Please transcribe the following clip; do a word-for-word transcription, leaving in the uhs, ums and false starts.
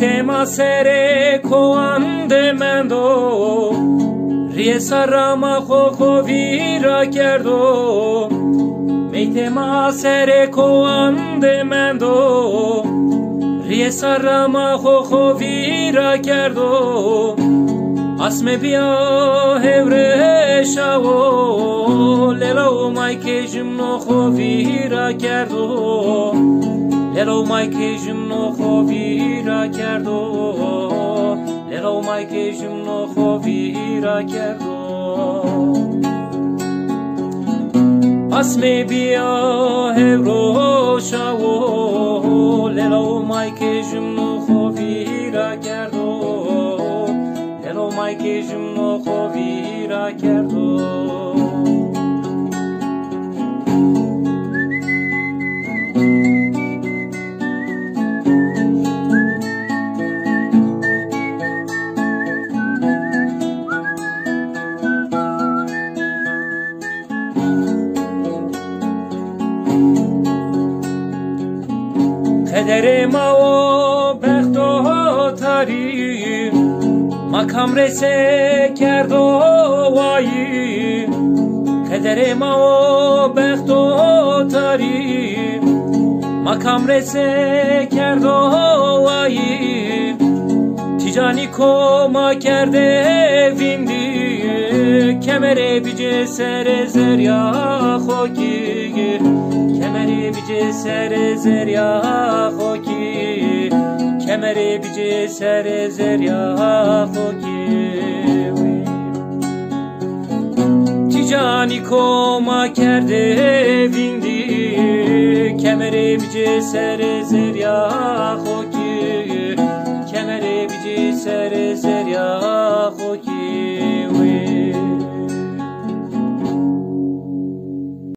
میتما سر کوان دمندو ریه سرما خو خو ویرا کردو میتما سر کوان دمندو ریه سرما خو خو ویرا کردو اسم بیا هوره شاو لیلو مای کشم نو خو ویرا کردو لیلو مای کشم نو خو ویرا کردو لیلو مای کشم نو خو ویرا کردو اسم بیا هورو شاو لیلو مای کشم نو خو ویرا کردو لیلو مای کشم نو خو ویرا کردو قدر ما و بخت و تاری مکم رسه کرد و وایی قدر ما و بخت و تاری مکم رسه کرد و وایی تیجانی کما کرده ویندی کمره بیجه سر زریا خوکی کمری بیجه سر زریا خوکی کمری بیجه سر زریا خوکی تیجانی کما کرده ویندی کمری بیجه سر زریا خوکی کمری بیجه سر زریا خوکی